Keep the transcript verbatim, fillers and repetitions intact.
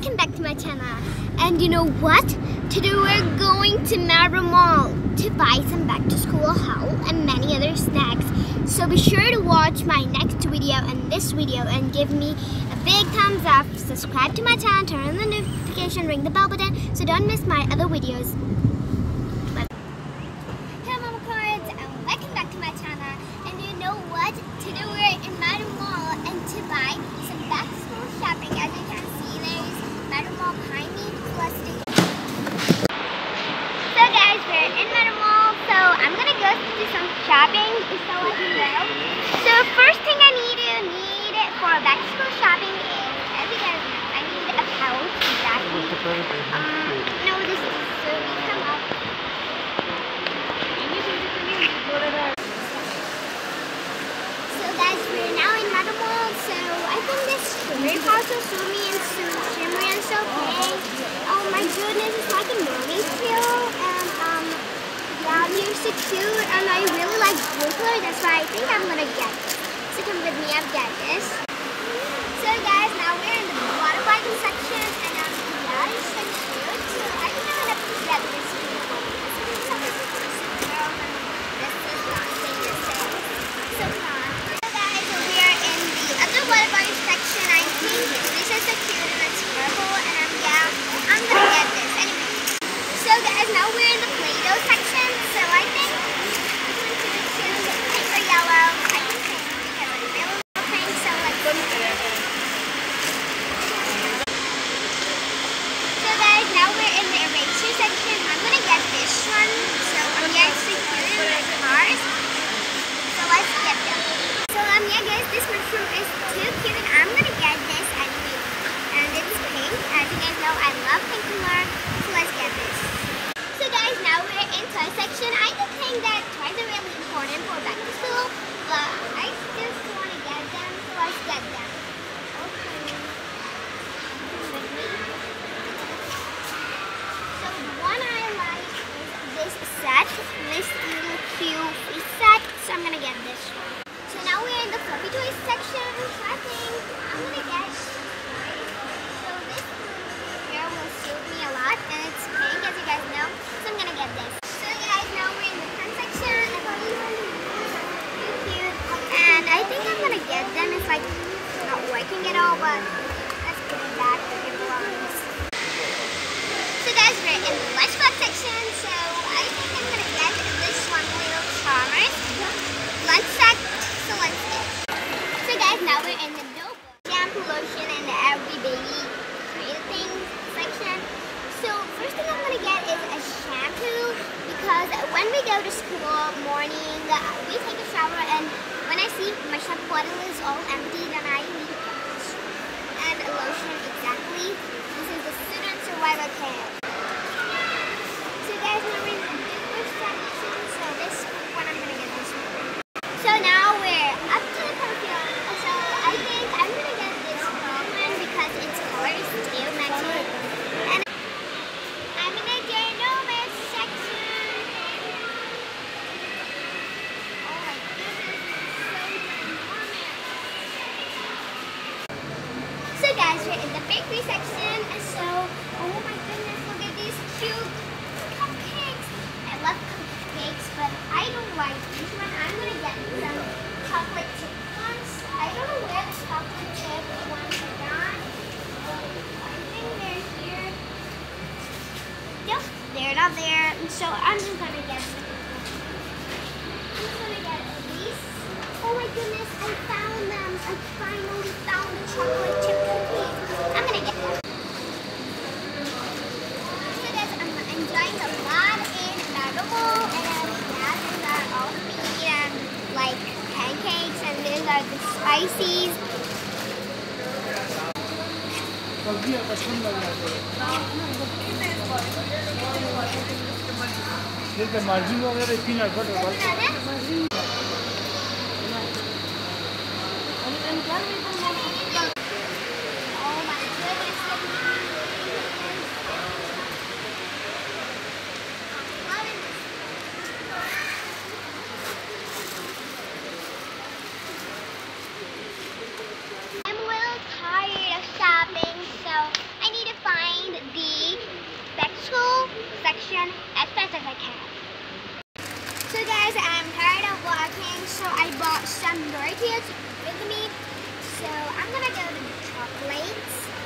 welcome back to my channel. And you know what? Today we're going to Mara Mall to buy some back to school haul and many other snacks. So be sure to watch my next video and this video and give me a big thumbs up. Subscribe to my channel, turn on the notification, ring the bell button so don't miss my other videos. Hey Mama Cards, and welcome back to my channel. And you know what? Today we're in Mara Mall and to buy some back to school shopping. As you can see, there's Mara Mall behind me. Plus the So guys, we're in Mara Mall, so I'm gonna go do some shopping. So let you know. So first thing I need to need for back to school shopping is, as you guys know, I need a pouch. Exactly. Um, no, this is so we come up. So guys, we're now in Mara Mall. So I think this very also saw me and so shimmery and so pink. Oh my goodness, it's like a mermaid feel, and um, yeah, they're so cute, and I really like blue color. That's why I think I'm gonna get this. So come with me, I've got this. So guys, now we're in the water bottle section, and um, yeah, it's so cute. So I think I'm gonna get this blue one. This is so girl, and this is not saying so. So fun. So guys, we are in the other water bottle section. I think this is so cute and it's purple, and um, yeah, I'm gonna get this anyway. So guys, now we're in the Play-Doh section. So I think I'm going to choose pink or yellow. I think pink because I really love pink. So let's go. So guys, now we're in the eraser section. I'm gonna get this one. So um, yeah, it's so cute and like cars. So let's get them. So um, yeah guys, this mushroom is too cute, and I'm gonna get this anyway. And it's pink. As you guys know, I love pink color. So let's get this. So guys, now we're in toy section. I just think that toys are really important for back to school, but I just want to get them, so let's get them. Okay. So one I like is this set, this little cute face set. So I'm gonna get this one. So now we're in the fluffy toys section. So I think I'm gonna get. So this here will suit me a lot, and it's pink, as you guys know. So I'm gonna get this. So guys, now we're in the pen section. Too cute. And I think I'm gonna get them. It's like not working at all, but let's put it back where it belongs. So guys, we're in the lunchbox section. So I think I'm gonna get this one, little Charmers lunch sack. So let's get it. So guys, now we're in the dope shampoo, lotion, and every baby creative things section. So first thing I'm gonna get is a shampoo, because when we go to school morning, we take a shower, and when I see my shampoo bottle is all empty, then I need to get this. And a lotion, exactly. This is the Student Survival Kit. So guys, now we're in the toothbrush section. So this one, I'm gonna get this one. So now we're up to the perfume. So I think I'm gonna get this one because its color is still matching. And I'm in the ginormous section. Oh my goodness, it's so ginormous. So guys, we're in the bakery section. So, oh my goodness, look at these cute cupcakes. I love cupcakes, but I don't like this one. I'm gonna get some chocolate chip ones. I don't know where the chocolate chip ones are gone. I think they're here. Yep, they're not there. So I'm just gonna get them. I'm just gonna get these. Oh my goodness, I found them. I finally found the chocolate chip cookies. I'm gonna get them. So guys, I'm enjoying a lot in Mara Mall, and yeah, these are all meat and like pancakes, and these are the spices. margin वगैरह peanut butter Oh my goodness, look at I'm loving this. I'm a little tired of shopping, so I need a fast as I can. So guys, I'm tired of walking, so I bought some Doritos with me. So I'm gonna go to the chocolates.